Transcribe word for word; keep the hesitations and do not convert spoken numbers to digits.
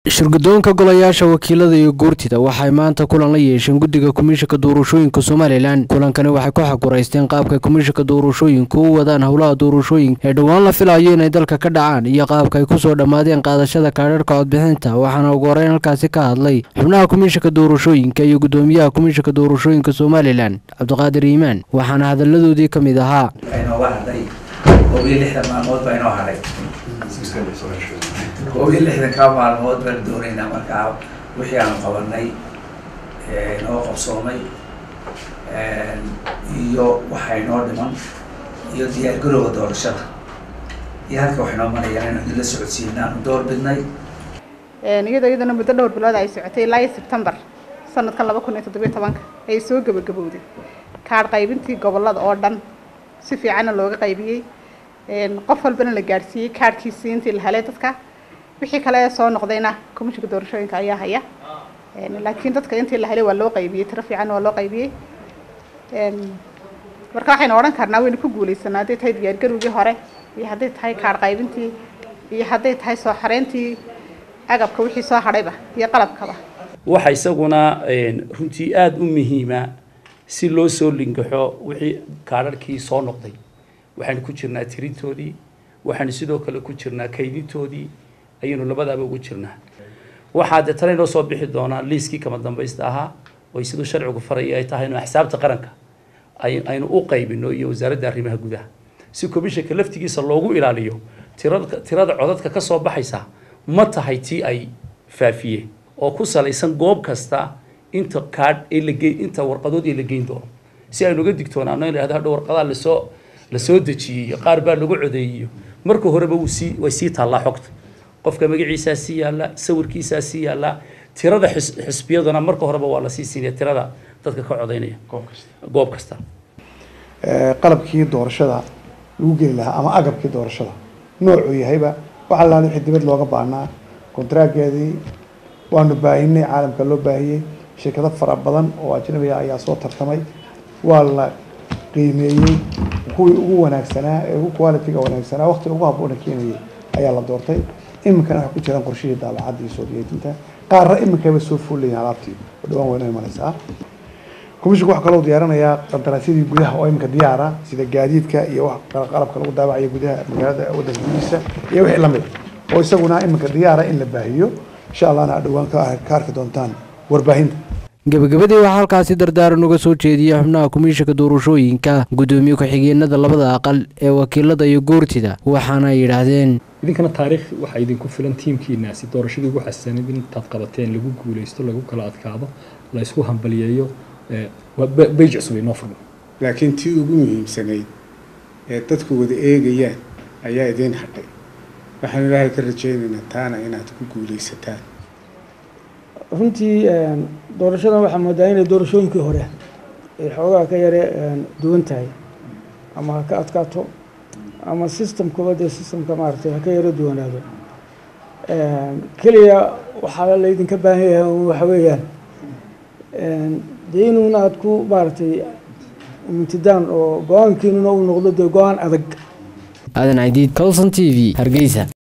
shirgudoonka golayaasha wakiilada iyo guurtida waxay maanta kulan la yeesheen guddiga komishanka doorashooyinka Somaliland. kulankani waxay ku xaquureysteen qaabka komishanka doorashooyinka u wadaan howlaha doorashooyinka ee dhawaan la filayo inay dalka ka dhacaan iyo qaabka ay ku soo dhamaadeen qaadashada kaadhadhka codbixinta. waxaana ugu horeyn halkaasi ka hadlay xubnaha komishanka doorashooyinka iyo gudoomiyaha komishanka doorashooyinka Somaliland Cabdiqaadir Iimaan, waxaana hadaladoodii ka mid ahaa وهي اللي إحنا كمان مواد بردونينا مركب وحياة مقابلني نوقف صومي يو وحينور دمان يو ديال قلوب دور الشرق يهذا وحنا مرة يعني ندير السعود سينا ندور بدناي نجد أيضا بدنا بالبلاد عايز سعتي لاي سبتمبر سنة كلا بكون تطبيق طبعا أي سوق بالجبودي كار قايبنتي قبل الله أردن سفي عنا لوجا قايبي قفل بين الجارسي كار كيسين تي الهلاتك wixii kale soo noqdayna komishanka doorashooyinka ayaa haya een laakiin dadka intii la helay waa loo qaybiyay tir fiican waa loo qaybiyay een marka waxaan oran karnaa weyn ku guuleysanaa haday tahay diyaar garowgii hore iyo haday tahay kaar qaybintii iyo haday tahay soo xareyntii agabka wixii soo hadhayba iyo qalabkaba waxa isaguna een runtii aad u muhiima si loo soo lingaxo wixii kaararkii soo noqday waxaan ku jirnaa tirintoodii waxaan sidoo kale ku jirnaa kaydintoodii aynu labadaba ugu jirnaa waxa de tani loo soo bixi doona liiskii kama dambaysta ahaa oo sidoo sharcigu faray ay tahay inuu xisaabta qaranka ay aynu u qaybino iyo wasaaradda arrimaha gudaha si komishanka laftigiisa loogu ilaaliyo tirada tirada codadka ka soo baxaysa ma tahay tii ay faafiyeen oo ku salaysan goob kasta inta card ee la geey inta warqadood ee la geyn doono si aynu uga digtoonaano in hadda warqadaha la soo la soo dejiyay qaar baa lagu codeeyo marka horeba uu si way si taala xogta qofka magaciisa si yaala sawirkiisa si yaala tirada xisbiyadana marka horeba waa la sii siinay tirada dadka ka codeynaya goob kasta ee qalabkii doorashada lagu gali lahaa ama agabkii doorashada noocu yahayba waxa la wixii dibad looga baahnaa kontraageedii waanu baahinay caalamka loo baahiyay shirkado fara badan oo ajnabi ah ayaa soo tartamay waa la qiimeeyay kuwii ugu wanaagsanaa ee ugu quality-ga wanaagsanaa waqti ugu habboon keenayay ayaa la doortay imkan waxa ku jiraan qorshihii daabacad iyo soo diyaajinta qaar imkaba soo fuulayaan alaabtii oo dhawaan weyn ay maraysaa komishanku waxa kale oo diyaarinayaa qandaraasyadii gudaha oo imka diyaara sida gaadiidka iyo wax qalabka lagu daabacayo gudaha magaalada waddanka gudihiisa iyo wixii la mid oo isaguna imka diyaara in la baahiyo insha Allah ana dhawaan ka arki doontaan warbaahinta gabagabadii waxaa halkaasi dardaaran uga soo jeediyay xubnaha komishanka doorashooyinka gudoomiye ku-xigeenada labada aqal ee wakiilada iyo guurtida waxaana yiraahdeen idinkana taariikh waxa idinku filan tiimkiina si doorashadii ugu xasaanid in taad qabateen lagu guuleysto lagu kala adkaado la isku hambaliyeeyo ee beej cusub inoo furmo laakiin tii ugu muhiimsanayd ee dadku wada eegayaan ayaa idin hadhay waxaan ilaahay ka rajaynaynaa taana inaad ku guuleysataan runtii doorashada waxa moodaa inay doorashooyinkii hore ay xoogaa ka yare duwan tahay ama ka adkaato ama systemkooda dee systemka maaragtay ha ka yaro duwanaado keliya waxaa la idinka baahan yahay waxa weeyaan dee inuuna aad ku maaragtay imtidaan oo go-aankiinuna uu noqdo dee go-aan adag aadan caydiid Kalson T V Hargeysa.